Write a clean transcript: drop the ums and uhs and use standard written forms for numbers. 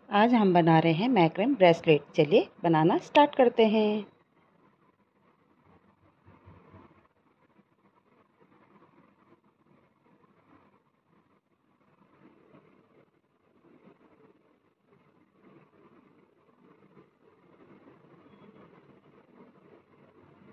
आज हम बना रहे हैं मैक्रेम ब्रेसलेट। चलिए बनाना स्टार्ट करते हैं।